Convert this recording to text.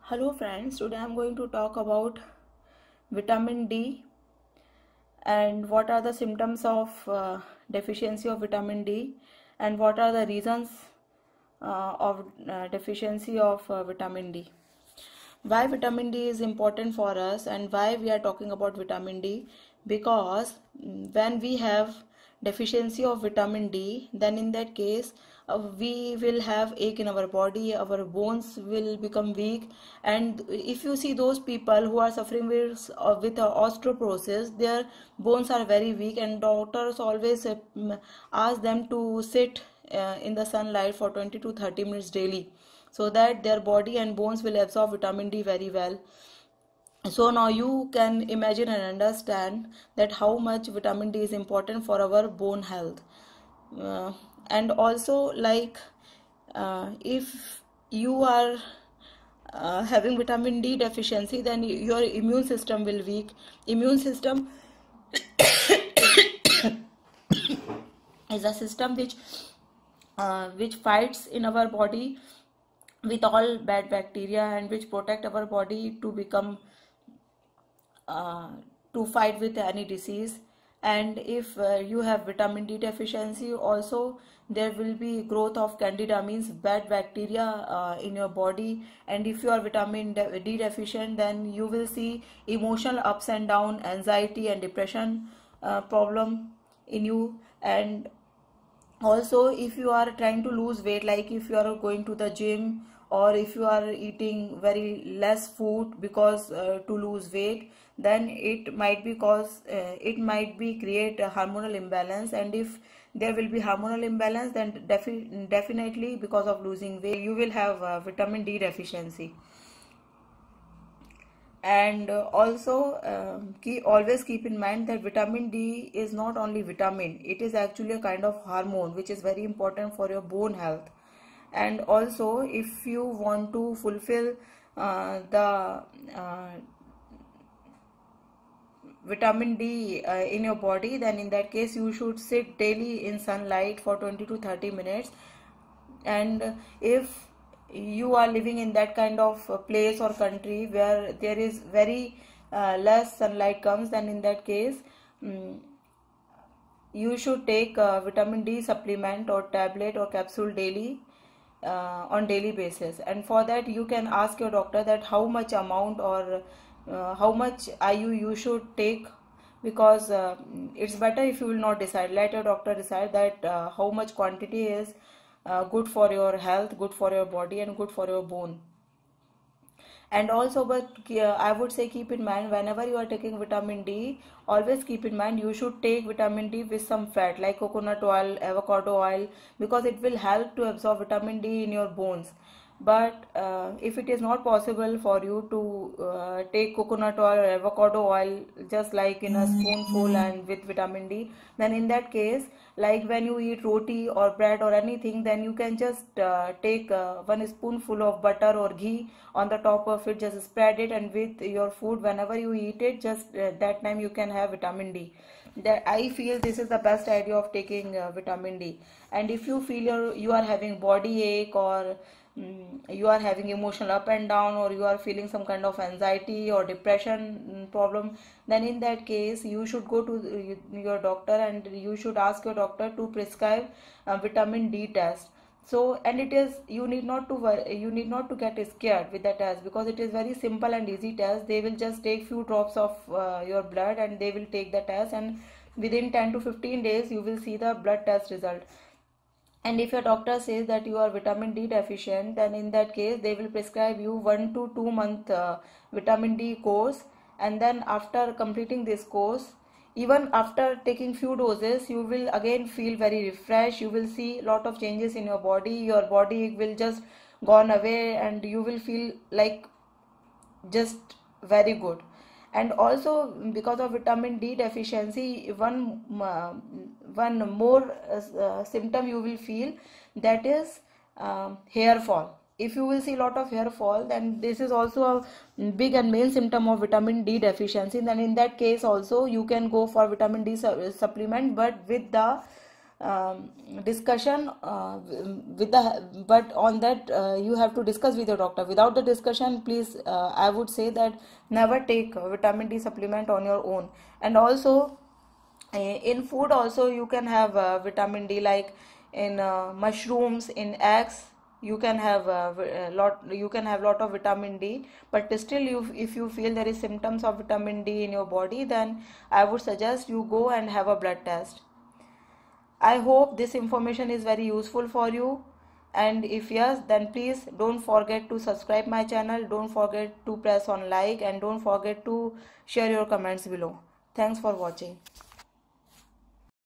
Hello friends, today I am going to talk about vitamin D and what are the symptoms of deficiency of vitamin D and what are the reasons of deficiency of vitamin D. Why vitamin D is important for us and why we are talking about vitamin D? Because when we have deficiency of vitamin D, then in that case we will have ache in our body, our bones will become weak. And if you see those people who are suffering with osteoporosis, their bones are very weak, and doctors always ask them to sit in the sunlight for 20 to 30 minutes daily, so that their body and bones will absorb vitamin D very well. So now you can imagine and understand that how much vitamin D is important for our bone health. And also, like, if you are having vitamin D deficiency, then your immune system will weak. Immune system is a system which fights in our body with all bad bacteria and which protect our body to become to fight with any disease. And if you have vitamin D deficiency, also there will be growth of candida, means bad bacteria in your body. And if you are vitamin D deficient, then you will see emotional ups and down, anxiety and depression problem in you. And also, if you are trying to lose weight, like if you are going to the gym or if you are eating very less food because to lose weight, then it might be create a hormonal imbalance. And if there will be hormonal imbalance, then definitely because of losing weight you will have vitamin D deficiency. And also always keep in mind that vitamin D is not only vitamin, it is actually a kind of hormone which is very important for your bone health. And also, if you want to fulfill the vitamin D in your body, then in that case you should sit daily in sunlight for 20 to 30 minutes. And if you are living in that kind of place or country where there is very less sunlight comes, then in that case you should take vitamin D supplement or tablet or capsule daily on daily basis. And for that you can ask your doctor that how much amount or how much IU you should take, because it's better if you will not decide, let your doctor decide that how much quantity is good for your health, good for your body and good for your bone. And also, but I would say keep in mind, whenever you are taking vitamin D, always keep in mind you should take vitamin D with some fat like coconut oil, avocado oil, because it will help to absorb vitamin D in your bones. But if it is not possible for you to take coconut oil or avocado oil just like in a spoonful and with vitamin D, then in that case, like when you eat roti or bread or anything, then you can just take one spoonful of butter or ghee on the top of it, just spread it, and with your food whenever you eat it, just that time you can have vitamin D. That I feel this is the best idea of taking vitamin D. And if you feel you are having body ache, or you are having emotional up and down, or you are feeling some kind of anxiety or depression problem, then in that case you should go to your doctor and you should ask your doctor to prescribe a vitamin D test. So, and it is, you need not to get scared with the test, because it is very simple and easy test. They will just take few drops of your blood and they will take the test, and within 10 to 15 days you will see the blood test result. And if your doctor says that you are vitamin D deficient, then in that case they will prescribe you 1 to 2 month vitamin D course. And then after completing this course, even after taking few doses, you will again feel very refreshed. You will see lot of changes in your body. Your body will just gone away and you will feel like just very good. And also, because of vitamin D deficiency, one more symptom you will feel, that is hair fall. If you will see lot of hair fall, then this is also a big and main symptom of vitamin D deficiency. Then in that case also you can go for vitamin D supplement, but with the discussion with the, but on that you have to discuss with your doctor. Without the discussion, please, I would say that never take vitamin D supplement on your own. And also in food also you can have vitamin D, like in mushrooms, in eggs. You can have lot of vitamin D, but still if you feel there is symptoms of vitamin D in your body, then I would suggest you go and have a blood test. I hope this information is very useful for you, and if yes, then please don't forget to subscribe my channel, don't forget to press on like, and don't forget to share your comments below. Thanks for watching.